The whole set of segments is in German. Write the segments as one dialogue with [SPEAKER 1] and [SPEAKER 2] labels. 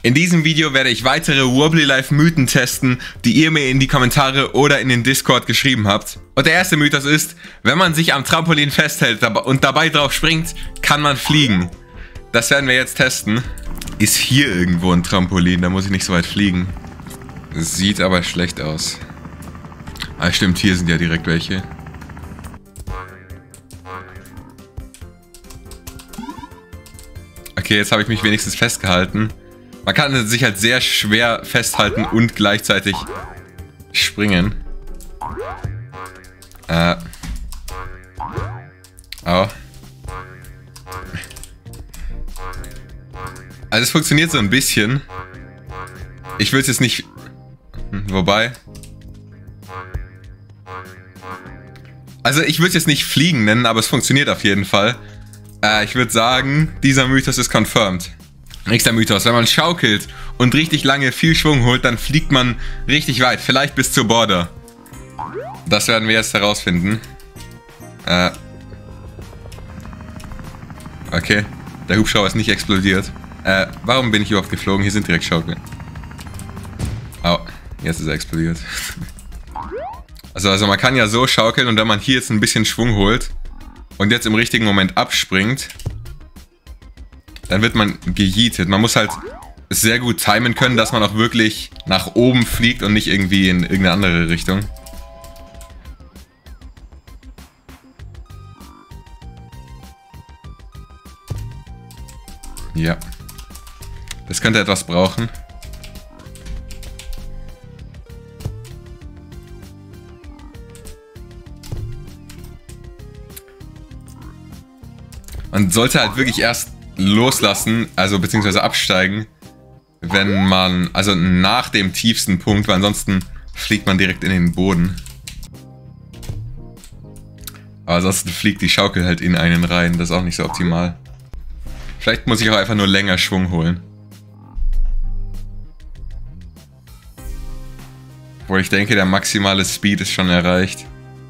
[SPEAKER 1] In diesem Video werde ich weitere Wobbly Life Mythen testen, die ihr mir in die Kommentare oder in den Discord geschrieben habt. Und der erste Mythos ist, wenn man sich am Trampolin festhält und dabei drauf springt, kann man fliegen. Das werden wir jetzt testen. Ist hier irgendwo ein Trampolin, da muss ich nicht so weit fliegen. Das sieht aber schlecht aus. Ah, stimmt, hier sind ja direkt welche. Okay, jetzt habe ich mich wenigstens festgehalten. Man kann sich halt sehr schwer festhalten und gleichzeitig springen. Oh. Also es funktioniert so ein bisschen. Ich will es jetzt nicht... Wobei... Also ich würde es jetzt nicht fliegen nennen, aber es funktioniert auf jeden Fall. Ich würde sagen, dieser Mythos ist confirmed. Nächster Mythos, wenn man schaukelt und richtig lange viel Schwung holt, dann fliegt man richtig weit, vielleicht bis zur Border. Das werden wir jetzt herausfinden. Okay, der Hubschrauber ist nicht explodiert. Warum bin ich überhaupt geflogen? Hier sind direkt Schaukeln. Oh, jetzt ist er explodiert. Also man kann ja so schaukeln und wenn man hier jetzt ein bisschen Schwung holt und jetzt im richtigen Moment abspringt, dann wird man gejietet. Man muss halt sehr gut timen können, dass man auch wirklich nach oben fliegt und nicht irgendwie in irgendeine andere Richtung. Ja. Das könnte etwas brauchen. Man sollte halt wirklich erst loslassen, also beziehungsweise absteigen, wenn man, also nach dem tiefsten Punkt, weil ansonsten fliegt man direkt in den Boden. Aber ansonsten fliegt die Schaukel halt in einen rein, das ist auch nicht so optimal. Vielleicht muss ich auch einfach nur länger Schwung holen. Obwohl ich denke, der maximale Speed ist schon erreicht.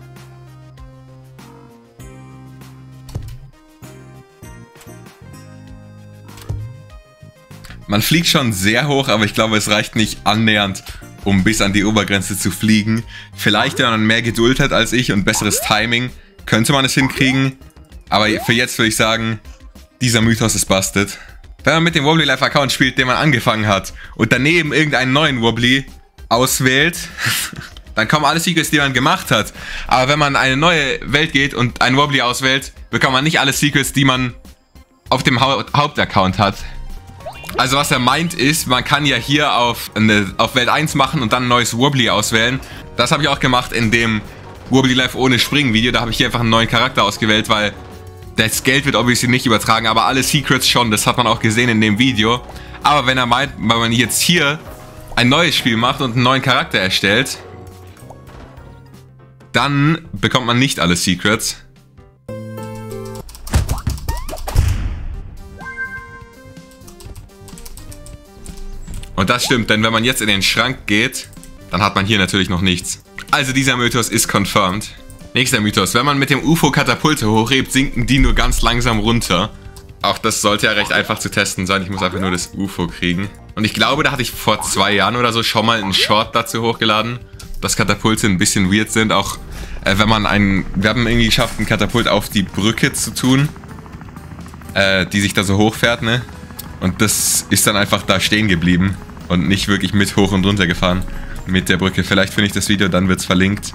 [SPEAKER 1] Man fliegt schon sehr hoch, aber ich glaube, es reicht nicht annähernd, um bis an die Obergrenze zu fliegen. Vielleicht, wenn man mehr Geduld hat als ich und besseres Timing, könnte man es hinkriegen. Aber für jetzt würde ich sagen, dieser Mythos ist busted. Wenn man mit dem Wobbly Life Account spielt, den man angefangen hat, und daneben irgendeinen neuen Wobbly auswählt, dann kommen alle Secrets, die man gemacht hat. Aber wenn man eine neue Welt geht und einen Wobbly auswählt, bekommt man nicht alle Secrets, die man auf dem Hauptaccount hat. Also was er meint ist, man kann ja hier auf Welt 1 machen und dann ein neues Wobbly auswählen. Das habe ich auch gemacht in dem Wobbly Life ohne Springen Video. Da habe ich hier einfach einen neuen Charakter ausgewählt, weil das Geld wird obviously nicht übertragen, aber alle Secrets schon. Das hat man auch gesehen in dem Video. Aber wenn er meint, weil man jetzt hier ein neues Spiel macht und einen neuen Charakter erstellt, dann bekommt man nicht alle Secrets. Und das stimmt, denn wenn man jetzt in den Schrank geht, dann hat man hier natürlich noch nichts. Also dieser Mythos ist confirmed. Nächster Mythos, wenn man mit dem UFO Katapulte hochhebt, sinken die nur ganz langsam runter. Auch das sollte ja recht einfach zu testen sein, ich muss einfach nur das UFO kriegen. Und ich glaube, da hatte ich vor 2 Jahren oder so schon mal einen Short dazu hochgeladen, dass Katapulte ein bisschen weird sind. Auch wenn man wir haben irgendwie geschafft, ein Katapult auf die Brücke zu tun, die sich da so hochfährt, ne? Und das ist dann einfach da stehen geblieben und nicht wirklich mit hoch und runter gefahren mit der Brücke. Vielleicht finde ich das Video, dann wird es verlinkt.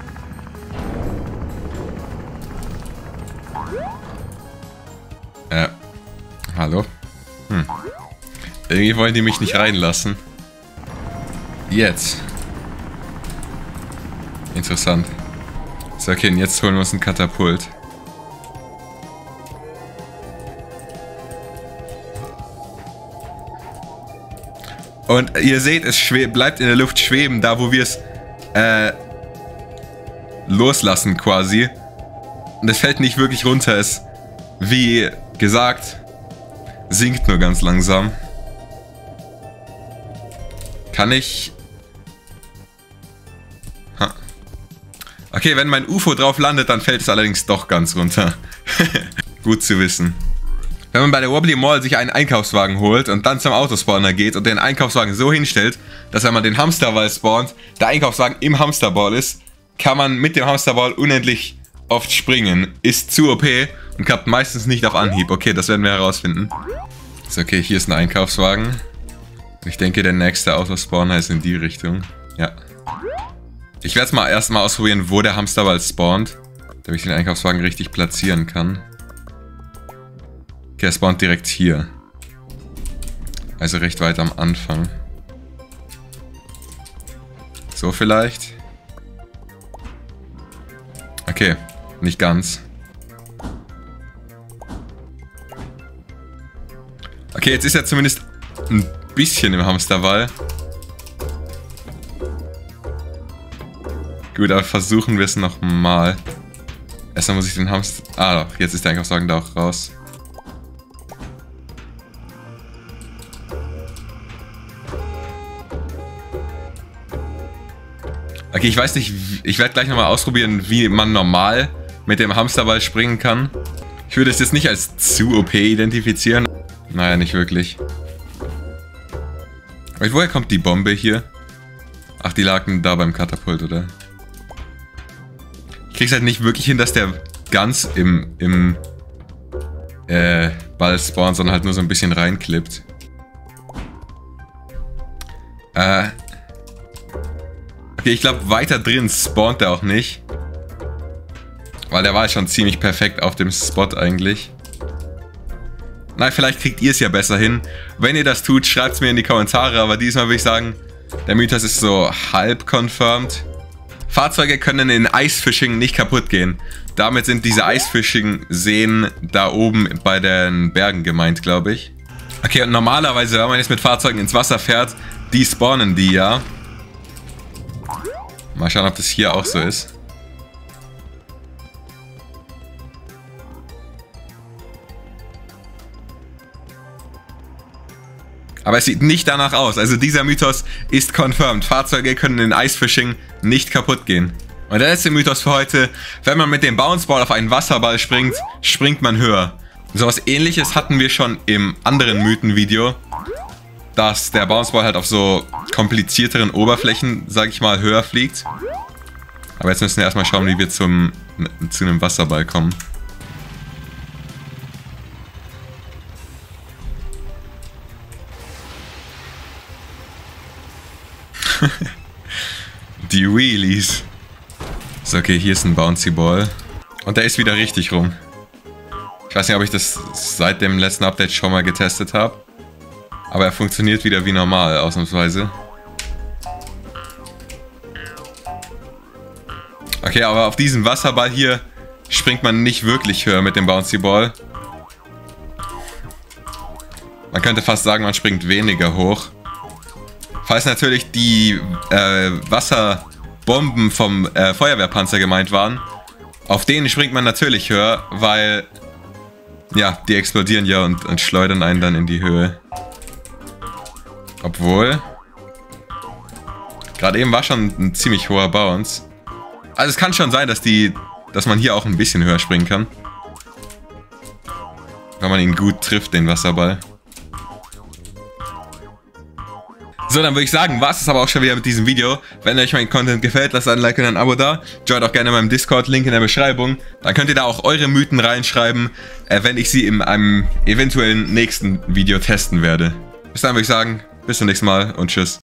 [SPEAKER 1] Hallo? Irgendwie wollen die mich nicht reinlassen. Jetzt. Interessant. So, okay, und jetzt holen wir uns ein Katapult. Und ihr seht, es bleibt in der Luft schweben, da wo wir es loslassen quasi. Und es fällt nicht wirklich runter. Es, wie gesagt, sinkt nur ganz langsam. Kann ich... Ha. Okay, wenn mein UFO drauf landet, dann fällt es allerdings doch ganz runter. Gut zu wissen. Wenn man bei der Wobbly Mall sich einen Einkaufswagen holt und dann zum Autospawner geht und den Einkaufswagen so hinstellt, dass wenn man den Hamsterball spawnt, der Einkaufswagen im Hamsterball ist, kann man mit dem Hamsterball unendlich oft springen. Ist zu OP und klappt meistens nicht auf Anhieb. Okay, das werden wir herausfinden. So, okay, hier ist ein Einkaufswagen. Ich denke, der nächste Autospawner ist in die Richtung. Ja. Ich werde es mal erstmal ausprobieren, wo der Hamsterball spawnt, damit ich den Einkaufswagen richtig platzieren kann. Okay, er spawnt direkt hier. Also recht weit am Anfang. So vielleicht. Okay, nicht ganz. Okay, jetzt ist er zumindest ein bisschen im Hamsterball. Gut, aber versuchen wir es nochmal. Erstmal muss ich den Hamster... Ah, doch, jetzt ist der Einkaufswagen da auch raus. Okay, ich weiß nicht, ich werde gleich nochmal ausprobieren, wie man normal mit dem Hamsterball springen kann. Ich würde es jetzt nicht als zu OP identifizieren. Naja, nicht wirklich. Aber woher kommt die Bombe hier? Ach, die lag da beim Katapult, oder? Ich krieg's halt nicht wirklich hin, dass der ganz im Ball spawnt, sondern halt nur so ein bisschen reinklippt. Okay, ich glaube, weiter drin spawnt der auch nicht. Weil der war schon ziemlich perfekt auf dem Spot eigentlich. Na, vielleicht kriegt ihr es ja besser hin. Wenn ihr das tut, schreibt es mir in die Kommentare. Aber diesmal würde ich sagen, der Mythos ist so halb confirmed. Fahrzeuge können in Eisfishing nicht kaputt gehen. Damit sind diese Eisfishing-Seen da oben bei den Bergen gemeint, glaube ich. Okay, und normalerweise, wenn man jetzt mit Fahrzeugen ins Wasser fährt, die spawnen die ja. Mal schauen, ob das hier auch so ist. Aber es sieht nicht danach aus. Also dieser Mythos ist confirmed. Fahrzeuge können in Eisfishing nicht kaputt gehen. Und der letzte Mythos für heute. Wenn man mit dem Bounceball auf einen Wasserball springt, springt man höher. So was Ähnliches hatten wir schon im anderen Mythenvideo. Dass der Bounceball halt auf so komplizierteren Oberflächen, sag ich mal, höher fliegt. Aber jetzt müssen wir erstmal schauen, wie wir zu einem Wasserball kommen. Die Wheelies. So, okay, hier ist ein Bouncy Ball. Und der ist wieder richtig rum. Ich weiß nicht, ob ich das seit dem letzten Update schon mal getestet habe. Aber er funktioniert wieder wie normal, ausnahmsweise. Okay, aber auf diesem Wasserball hier springt man nicht wirklich höher mit dem Bouncy Ball. Man könnte fast sagen, man springt weniger hoch. Falls natürlich die Wasserbomben vom Feuerwehrpanzer gemeint waren, auf denen springt man natürlich höher, weil ja, die explodieren ja und schleudern einen dann in die Höhe. Obwohl, gerade eben war schon ein ziemlich hoher Bounce. Also es kann schon sein, dass man hier auch ein bisschen höher springen kann. Wenn man ihn gut trifft, den Wasserball. So, dann würde ich sagen, war es aber auch schon wieder mit diesem Video. Wenn euch mein Content gefällt, lasst ein Like und ein Abo da. Joint auch gerne meinem Discord-Link in der Beschreibung. Dann könnt ihr da auch eure Mythen reinschreiben, wenn ich sie in einem eventuellen nächsten Video testen werde. Bis dann würde ich sagen, bis zum nächsten Mal und tschüss.